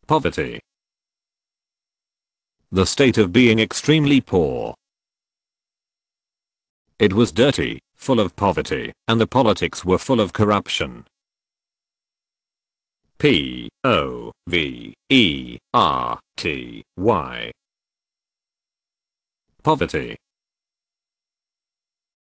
Poverty. The state of being extremely poor. It was dirty, full of poverty, and the politics were full of corruption. P-O-V-E-R-T-Y. Poverty.